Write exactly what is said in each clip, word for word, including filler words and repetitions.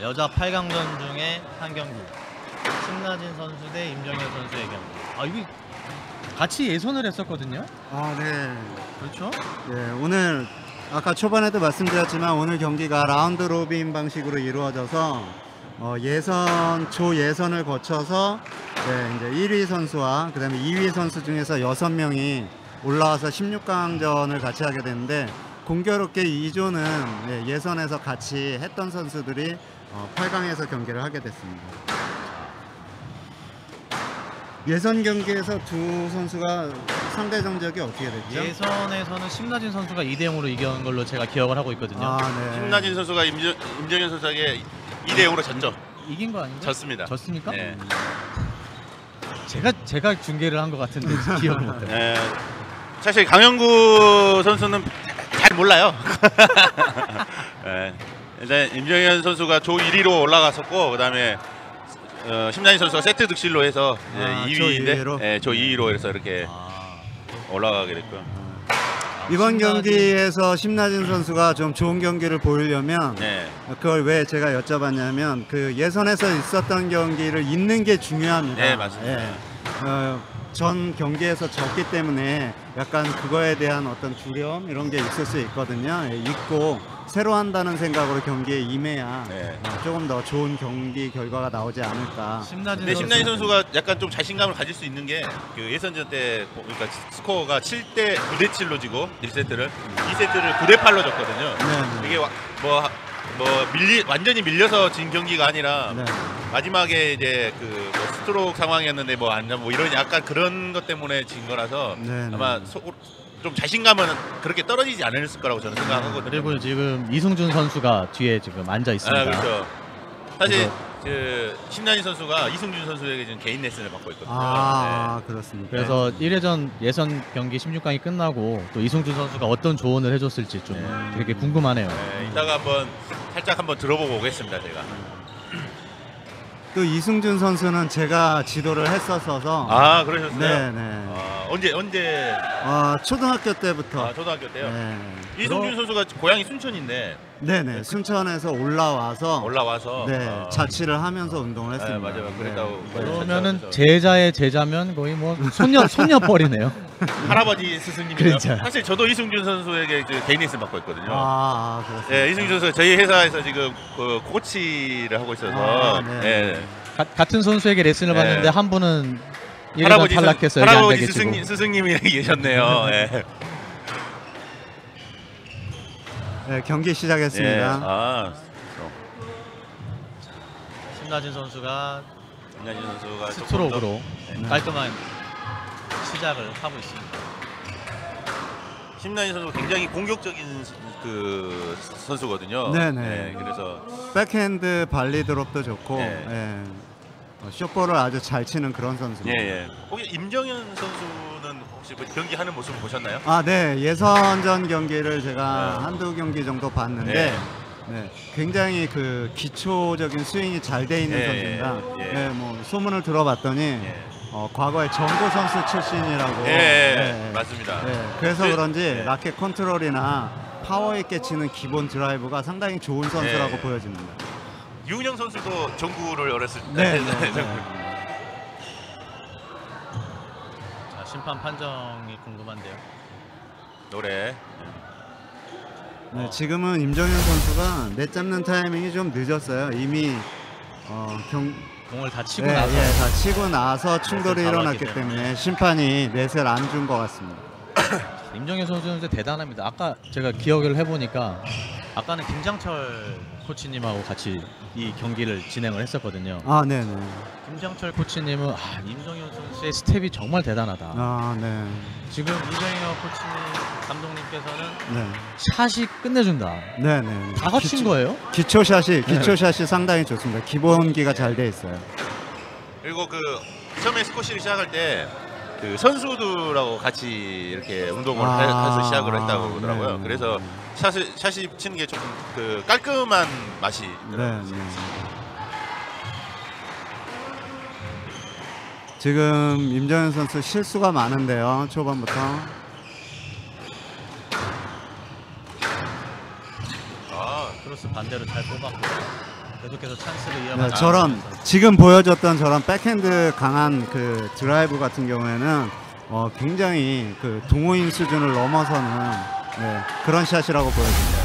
여자 팔 강전 중에 한 경기. 신나진 선수 대 임정현 선수의 경기. 아 이거 같이 예선을 했었거든요. 아, 네. 그렇죠? 예, 오늘 아까 초반에도 말씀드렸지만 오늘 경기가 라운드 로빈 방식으로 이루어져서 어, 예선 조 예선을 거쳐서 네, 이제 일 위 선수와 그다음에 이 위 선수 중에서 여섯 명이 올라와서 십육 강전을 같이 하게 되는데 공교롭게 이 조는 예, 예선에서 같이 했던 선수들이 어, 팔 강에서 경기를 하게 됐습니다. 예선 경기에서 두 선수가 상대 정적이 어떻게 됐죠? 예선에서는 심나진 선수가 이 대 영으로 이긴 걸로 제가 기억을 하고 있거든요. 아, 네. 신나진 선수가 임정, 임정현 선수에게 이 대 영으로 졌죠. 이긴 거 아닌가요? 졌습니다. 졌습니까? 네. 제가 제가 중계를 한 것 같은데 기억을 못해요. 네. 사실 강영구 선수는 잘 몰라요. 네. 일단 임정현 선수가 조 일 위로 올라갔었고 그다음에 어, 심나진 선수가 세트 득실로 해서 아, 이 조 위인데 이 위로? 네, 조 이 위로 해서 이렇게 아, 올라가게 됐고요. 이번 심나진- 경기에서 심나진 선수가 좀 좋은 경기를 보이려면 네. 그걸 왜 제가 여쭤봤냐면 그 예선에서 있었던 경기를 잇는 게 중요합니다. 네, 맞습니다. 예. 어, 전 경기에서 졌기 때문에 약간 그거에 대한 어떤 두려움 이런 게 있을 수 있거든요. 예, 잊고 새로 한다는 생각으로 경기에 임해야 네. 어, 조금 더 좋은 경기 결과가 나오지 않을까. 심나진 근데 선수. 심나진 선수가 약간 좀 자신감을 가질 수 있는 게 그 예선전 때 그러니까 스코어가 칠 대 구 대 칠로 지고 일 세트를 이 세트를 구 대 팔로 졌거든요. 네, 네. 이게 뭐 뭐 밀리 완전히 밀려서 진 경기가 아니라 네. 마지막에 이제 그 뭐 스트로크 상황이었는데 뭐 안 뭐 이런 약간 그런 것 때문에 진 거라서 네, 아마 네. 속, 좀 자신감은 그렇게 떨어지지 않았을 거라고 저는 생각하거든요. 그리고 지금 이승준 선수가 뒤에 지금 앉아 있습니다. 아, 그렇죠. 사실 그래서- 그 심나진 선수가 이승준 선수에게 지금 개인 레슨을 받고 있거든요. 아, 그렇습니다. 그래서 일 회전 예선 경기 십육 강이 끝나고 또 이승준 선수가 어떤 조언을 해줬을지 좀 네. 되게 궁금하네요. 네, 이따가 한번 살짝 한번 들어보고 오겠습니다, 제가. 또 이승준 선수는 제가 지도를 했었어서 아, 그러셨어요? 네, 네. 아, 언제 언제? 어, 초등학교 때부터 아, 초등학교 때요. 네. 이승준 선수가 고향이 순천인데 네네 순천에서 올라와서 올라와서 네 어, 자취를 하면서 운동을 네, 했습니다. 맞아요. 그랬다고. 네. 그러면은 그래서- 제자의 제자면 거의 뭐 손녀 손녀뻘이네요. 할아버지 스승님이요. 그렇죠. 사실 저도 이승준 선수에게 이제 개인 레슨 받고 있거든요. 아, 아 그렇습니다. 네, 이승준 선수가 저희 회사에서 지금 그 코치를 하고 있어서 아, 네. 네. 가, 같은 선수에게 레슨을 네. 받는데 한 분은 일 회전 할아버지 탈락해서 스, 여기 앉아 할아버지 계시고 스승님, 스승님이 계셨네요. 네. 네, 경기 네. 시작했습니다. 아, 신나진 선수가 김나진 선수가 스트로크로 네. 깔끔한 시작을 하고 있습니다. 심나진 선수 굉장히 공격적인 그 선수거든요. 네네. 네, 그래서 백핸드 발리 드롭도 좋고 네. 예. 어, 숏볼을 아주 잘 치는 그런 선수입니다. 예, 예. 혹시 임정현 선수는 혹시 뭐 경기하는 모습 보셨나요? 아, 네. 예선전 경기를 제가 네. 한두 경기 정도 봤는데 네. 네, 굉장히 그 기초적인 스윙이 잘 돼 있는 예, 선수입니다. 예. 네, 뭐 소문을 들어봤더니 예. 어, 과거에 정고 선수 출신이라고. 예, 네. 맞습니다. 네, 그래서 네, 그런지 네. 라켓 컨트롤이나 파워 있게 치는 기본 드라이브가 상당히 좋은 선수라고 네. 보여집니다. 유은영 선수도 정구를 어렸을 때 네, 네, 네. 자, 심판 판정이 궁금한데요. 노래. 네, 지금은 임정현 선수가 넷 잡는 타이밍이 좀 늦었어요. 이미 어, 경, 공을 다 치고 네, 나서 예, 다 치고 나서 충돌이 넷을 일어났기 잡았기 때문에 심판이 넷을 안 준 것 같습니다. 임정현 선수는 진짜 대단합니다. 아까 제가 기억을 해보니까 아까는 김장철 코치님하고 같이 이 경기를 진행을 했었거든요. 아, 네네. 김장철 코치님은 아, 임정현 선수의 스텝이 정말 대단하다. 아, 네. 지금 이정현 코치님 감독님께서는 네. 샷이 끝내준다. 네네. 다 거친 거예요? 기초샷이, 기초샷이 상당히 좋습니다. 기본기가 잘 돼 있어요. 그리고 그 처음에 스쿼시를 시작할 때 그 선수들하고 같이 이렇게 운동을 아, 해- 해서 시작을 했다고 그러더라고요. 네. 그래서 샷을, 샷이 치는 게 조금 그 깔끔한 맛이 네, 들어요. 네. 지금 임정현 선수 실수가 많은데요. 초반부터. 아, 크로스 반대로 잘 뽑았고 계속해서 찬스를 네, 이어가는 저런 지금 보여줬던 저런 백핸드 강한 그 드라이브 같은 경우에는 어, 굉장히 그 동호인 수준을 넘어서는 네, 그런 샷이라고 보여집니다.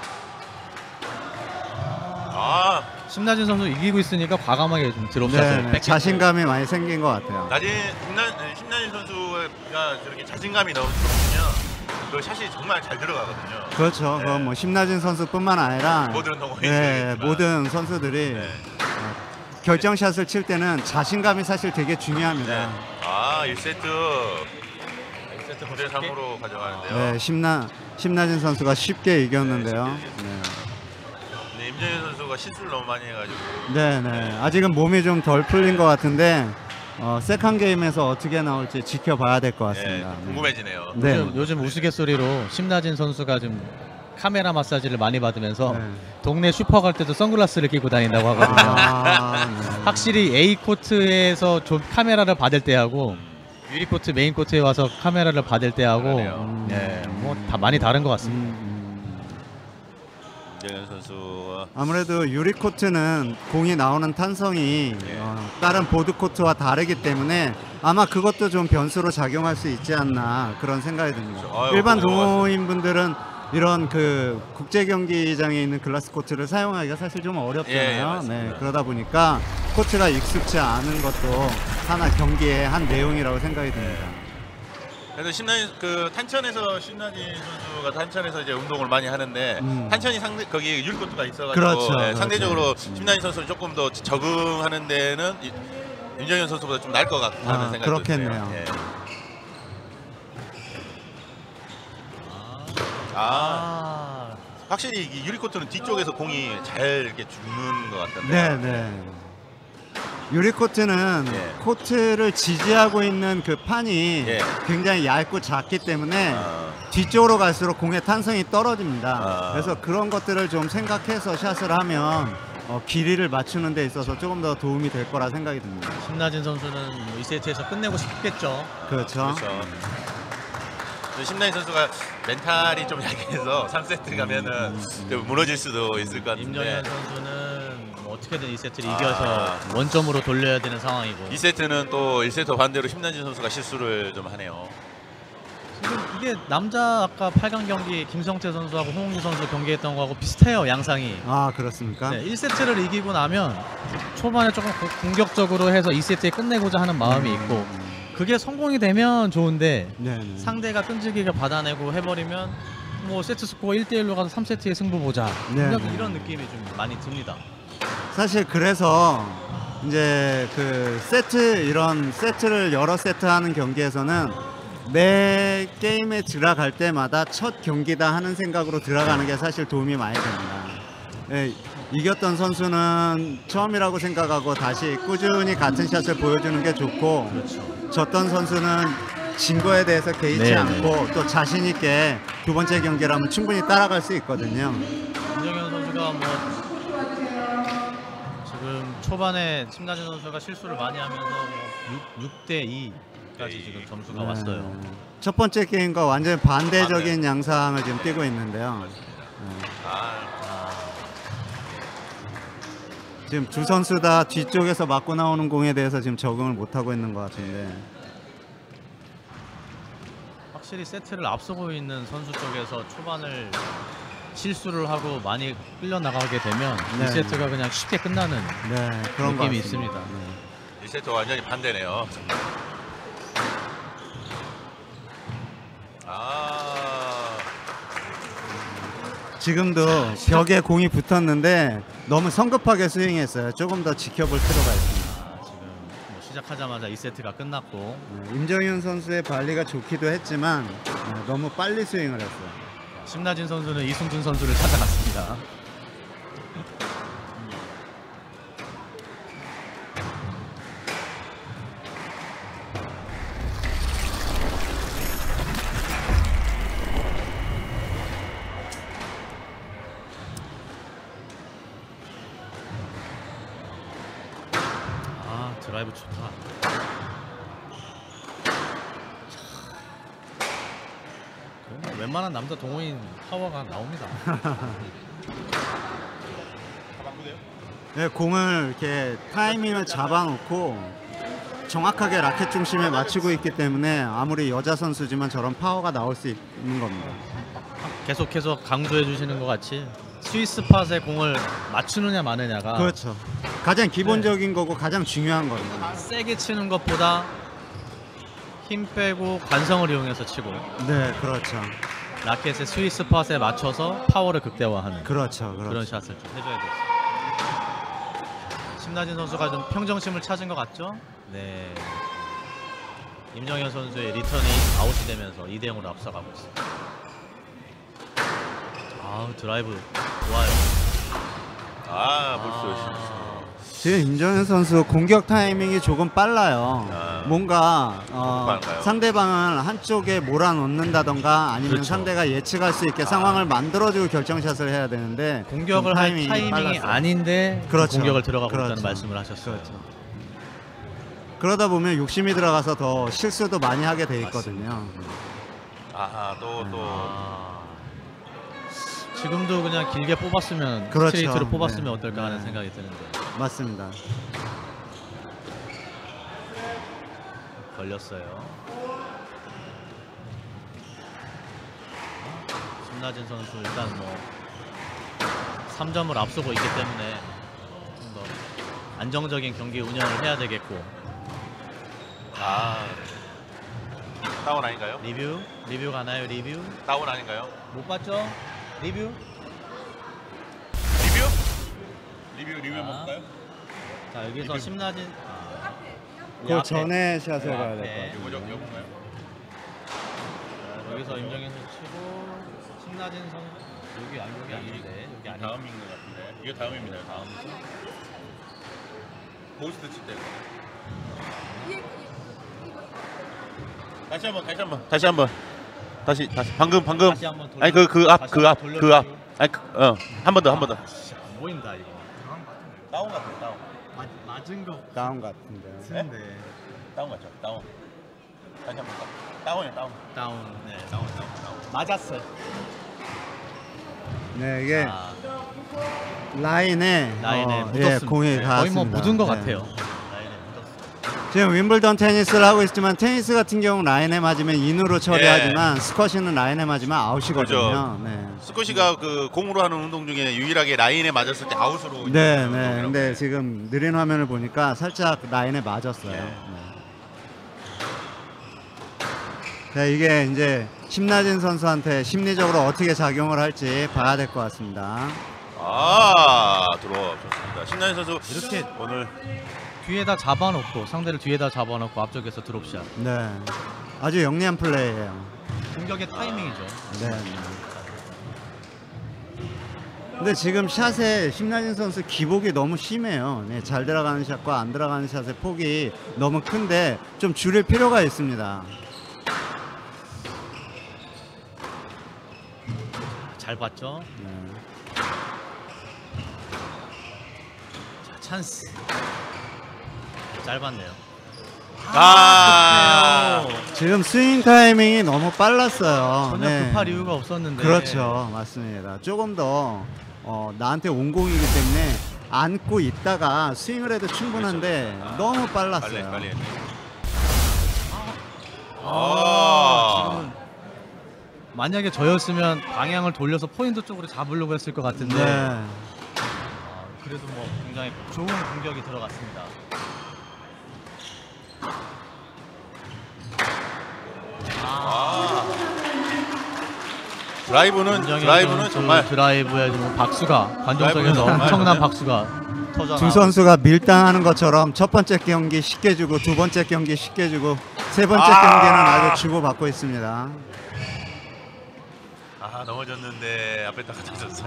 아, 심나진 선수 이기고 있으니까 과감하게 좀 드롭샷을 네, 네, 뺏기고 자신감이 많이 생긴 것 같아요. 나진 심나 심나진 선수가 저렇게 자신감이 넘치면 그 샷이 정말 잘 들어가거든요. 그렇죠. 네. 그건 뭐 심나진 선수뿐만 아니라 모든 동호인들이 네, 있지만. 모든 선수들이 네. 어, 결정샷을 칠 때는 자신감이 사실 되게 중요합니다. 네. 아, 일 세트 일 세트 구 대 삼으로 가져가는데요. 네, 심나 심나진 선수가 쉽게 이겼는데요. 네. 근데 임정현 선수가 실수를 너무 많이 해가지고 네, 네. 아직은 몸이 좀 덜 풀린 것 같은데 어, 세컨 게임에서 어떻게 나올지 지켜봐야 될 것 같습니다. 네, 궁금해지네요. 네. 요즘, 요즘 우스갯소리로 심나진 선수가 좀 카메라 마사지를 많이 받으면서 네. 동네 슈퍼 갈 때도 선글라스를 끼고 다닌다고 하거든요. 아, 네. 확실히 A 코트에서 좀 카메라를 받을 때하고 유리 코트 메인 코트에 와서 카메라를 받을 때하고 그러네요. 네, 뭐 다 많이 다른 것 같습니다. 음, 음. 임정현 선수와 아무래도 유리 코트는 공이 나오는 탄성이 예. 어, 다른 보드 코트와 다르기 때문에 아마 그것도 좀 변수로 작용할 수 있지 않나 그런 생각이 듭니다. 그렇죠. 아유, 일반 고생 동호인 분들은 이런 그 국제 경기장에 있는 글라스 코트를 사용하기가 사실 좀 예, 어렵잖아요. 맞습니다. 네, 그러다 보니까 코트가 익숙치 않은 것도 하나 경기의 한 내용이라고 생각이 듭니다. 그래서 신나진 그 탄천에서 신나진 선수가 탄천에서 이제 운동을 많이 하는데 음. 탄천이 상대 거기 율코트가 있어가지고 그렇죠, 네, 그렇죠. 상대적으로 음. 신나진 선수는 조금 더 적응하는 데는 이- 임정현 선수보다 좀 나을 것 같다는 아, 생각이 그렇겠네요. 드네요. 예. 아, 아, 확실히 이 유리코트는 뒤쪽에서 공이 잘 이렇게 죽는 것 같던데. 네, 네. 유리 코트는 예. 코트를 지지하고 있는 그 판이 예. 굉장히 얇고 작기 때문에 아, 뒤쪽으로 갈수록 공의 탄성이 떨어집니다. 아. 그래서 그런 것들을 좀 생각해서 샷을 하면 어, 길이를 맞추는 데 있어서 조금 더 도움이 될 거라 생각이 듭니다. 심나진 선수는 뭐 이 세트에서 끝내고 싶겠죠. 그렇죠. 그렇죠. 심나진 선수가 멘탈이 좀 약해서 삼 세트 가면은 좀 무너질 수도 있을 것 같은데 임정현 선수는 뭐 어떻게든 이 세트를 아. 이겨서 원점으로 돌려야 되는 상황이고 이 세트는 또 일 세트 반대로 심나진 선수가 실수를 좀 하네요. 지금 이게 남자 아까 팔 강 경기 김성태 선수하고 홍웅주 선수 경기했던 거하고 비슷해요, 양상이. 아, 그렇습니까? 네, 일 세트를 이기고 나면 초반에 조금 고- 공격적으로 해서 이 세트에 끝내고자 하는 마음이 있고 그게 성공이 되면 좋은데 네, 네. 상대가 끈질기게 받아내고 해버리면 뭐 세트 스코어 일 대 일로 가서 삼 세트에 승부 보자 네, 이런, 네. 이런 느낌이 좀 많이 듭니다. 사실 그래서 이제 그 세트 이런 세트를 여러 세트 하는 경기에서는 매 게임에 들어갈 때마다 첫 경기다 하는 생각으로 들어가는 게 사실 도움이 많이 됩니다. 예, 이겼던 선수는 처음이라고 생각하고 다시 꾸준히 같은 샷을 보여주는 게 좋고 졌던 선수는 진 거에 대해서 개의치 네, 않고 또 자신 있게 두 번째 경기라면 충분히 따라갈 수 있거든요. 임정현 선수가 뭐 지금 초반에 심나진 선수가 실수를 많이 하면서 뭐 육 대 이까지 지금 점수가 왔어요. 네. 첫 번째 게임과 완전히 반대적인 양상을 지금 띄고 있는데요. 네. 아, 지금 두 선수 다 뒤쪽에서 맞고 나오는 공에 대해서 지금 적응을 못 하고 있는 것 같은데. 확실히 세트를 앞서고 있는 선수 쪽에서 초반을 실수를 하고 많이 끌려 나가게 되면 네. 이 세트가 그냥 쉽게 끝나는 네, 그런 것 느낌이 같습니다. 있습니다. 네. 일 세트 완전히 반대네요. 아, 지금도 벽에 공이 붙었는데 너무 성급하게 스윙했어요. 조금 더 지켜볼 필요가 있습니다. 아, 지금 뭐 시작하자마자 이 세트가 끝났고 네, 임정윤 선수의 발리가 좋기도 했지만 네, 너무 빨리 스윙을 했어요. 심나진 선수는 이승준 선수를 찾아갔습니다. 아, 드라이브 좋다. 그럼 웬만한 남자 동호인 파워가 나옵니다. 가방구대요? 네, 공을 이렇게 타이밍을 잡아놓고 정확하게 라켓 중심에 맞추고 있기 때문에 아무리 여자 선수지만 저런 파워가 나올 수 있는 겁니다. 계속해서 강조해 주시는 것 같이 스위스 팟에 공을 맞추느냐 마느냐가 그렇죠. 가장 기본적인 거고 가장 중요한 거예요. 세게 치는 것보다 힘 빼고 관성을 이용해서 치고 네, 그렇죠. 라켓의 스위스 팟에 맞춰서 파워를 극대화하는 그렇죠. 그런 그렇죠. 샷을 좀 해줘야 돼요. 심나진 선수가 좀 평정심을 찾은 것 같죠? 네. 임정현 선수의 리턴이 아웃이 되면서 이 대 영으로 앞서가고 있습니다. 아우 드라이브 좋아요. 아, 볼수 아, 지금 임정현 선수 공격 타이밍이 조금 빨라요. 아. 뭔가 어, 빠른가요? 상대방을 한쪽에 몰아넣는다던가 아니면 그렇죠. 상대가 예측할 수 있게 상황을 만들어주고 결정샷을 해야 되는데 공격을 좀 할 타이밍이 타이밍이 빨랐어요. 아닌데 그렇죠. 공격을 들어가고 그렇죠. 있다는 말씀을 하셨어요. 그렇죠. 그러다 보면 욕심이 들어가서 더 실수도 많이 하게 돼 있거든요. 아, 또 또. 아, 지금도 그냥 길게 뽑았으면 그렇죠. 스트레이트로 뽑았으면 네. 어떨까 하는 네. 생각이 드는데 맞습니다. 걸렸어요. 심나진 선수 일단 뭐 삼 점을 앞서고 있기 때문에 좀 더 안정적인 경기 운영을 해야 되겠고. 아, 다운 아닌가요? 리뷰? 리뷰 가나요? 리뷰? 다운 아닌가요? 못 봤죠? 리뷰? 리뷰? 리뷰 리뷰 아. 한번 볼까요? 자 여기서 리뷰. 심나진 아, 이 그 앞에. 전에 샷을 그 봐야 앞에. 될 것 같아요. 이거죠, 이거인가요? 자, 여기서 임정현 선수 치고 심나진 선수 여기 아니 여기 아닌데 여기 아니 다음인 것 같은데. 이거 다음입니다. 다음. 고스트 칠 때. 다시 한번, 다시 한번, 다시 한번, 다시 다시 방금 방금. 다시 한번 돌려- 아니 그 그 앞 다시 그 앞 한번 그 앞. 돌려주고. 아니 그, 어 한 번 더 한 번 더. 아, 씨, 안 보인다 이거. 다운 같아, 다운. 맞, 맞은 거 다운 같은데. 같은데. 다운 같죠, 다운. 다시 한번 더. 다운이야, 다운. 다운. 네. 다운, 다운, 다운. 맞았어요. 네, 이게 아, 라인에, 라인에 어, 묻었습니다. 예, 공이 네, 닿았습니다. 거의 뭐 묻은 것 네. 같아요. 라인에 묻었어. 지금 윈블던 테니스를 하고 있지만 테니스 같은 경우 라인에 맞으면 인으로 처리하지만 스쿼시는 라인에 맞으면 아웃이거든요. 그렇죠. 네. 스쿼시가 그 공으로 하는 운동 중에 유일하게 라인에 맞았을 때 아웃으로. 네, 이제 네. 운동이라고 근데 해요. 지금 느린 화면을 보니까 살짝 라인에 맞았어요. 네. 네. 네, 이게 이제 심나진 선수한테 심리적으로 어떻게 작용을 할지 봐야 될 것 같습니다. 아, 들어와 좋습니다. 신나인 선수 이렇게 오늘 뒤에다 잡아놓고 상대를 뒤에다 잡아놓고 앞쪽에서 드롭샷. 네, 아주 영리한 플레이예요. 공격의 타이밍이죠. 네. 네. 근데 지금 샷에 심나진 선수 기복이 너무 심해요. 네, 잘 들어가는 샷과 안 들어가는 샷의 폭이 너무 큰데 좀 줄일 필요가 있습니다. 잘 봤죠? 네. 자, 찬스. 잘 봤네요. 아, 지금 스윙 타이밍이 너무 빨랐어요. 전혀 네. 급할 이유가 없었는데. 그렇죠, 맞습니다. 조금 더 어, 나한테 온 공이기 때문에 안고 있다가 스윙을 해도 충분한데 그렇죠. 아, 너무 빨리 빨랐어요. 빨리. 아, 아, 지금은 만약에 저였으면 방향을 돌려서 포인트 쪽으로 잡으려고 했을 것 같은데. 네. 아, 그래도 뭐 굉장히 좋은 공격이 들어갔습니다. 아. 드라이브는 임정현 드라이브는 선수 정말 드라이브에 좀 박수가 관중 드라이브는 속에서 정말 엄청난 네. 박수가 터져. 두 선수가 밀당하는 것처럼 첫 번째 경기 쉽게 주고 두 번째 경기 쉽게 주고 세 번째 아. 경기는 아주 주고받고 있습니다. 아 넘어졌는데 앞에 딱 젖었어요.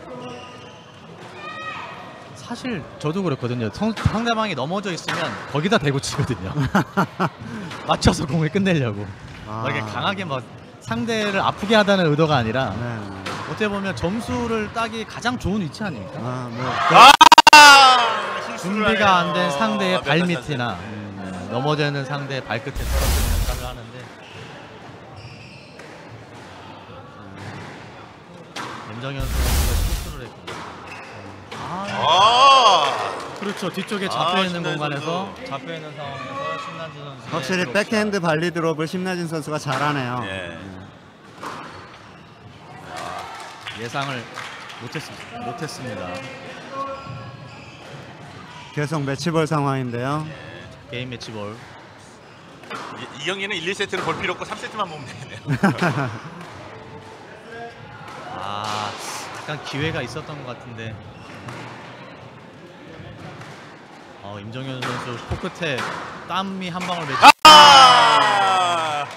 사실 저도 그렇거든요. 성, 상대방이 넘어져 있으면 거기다 대고 치거든요. 맞춰서 공을 끝내려고. 아. 막 이렇게 강하게 막 상대를 아프게 하다는 의도가 아니라 네. 어떻게 보면 점수를 따기 가장 좋은 위치 아닙니까? 아, 뭐. 아, 준비가 안 된 상대의 아, 발 몇 밑이나 음, 넘어져 있는 상대의 발끝에 떨어지는 역할을 하는데 임정현 선수가 실수를 했군요. 아, 아, 그렇죠. 뒤쪽에 아, 잡혀 있는 신나진 공간에서 선수. 잡혀 있는 상황에서 신나진 선수 확실히 백핸드 발리 드롭을 심나진 선수가 잘하네요. 예. 예상을 못했 못했습니다. 계속 매치볼 상황인데요. 게임 매치볼. 이, 이 경기는 일, 이 세트를 볼 필요 없고 삼 세트만 보면 되겠네요. 아, 약간 기회가 있었던 것 같은데. 어, 임정현 선수 코끝에 땀이 한 방울 맺히. 아!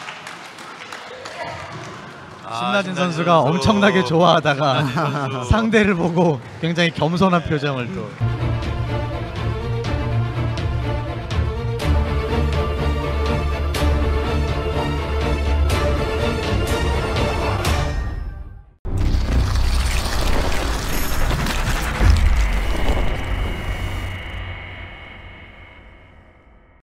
아, 신나진 선수가 엄청나게 좋아하다가 상대를 보고 굉장히 겸손한 표정을 또.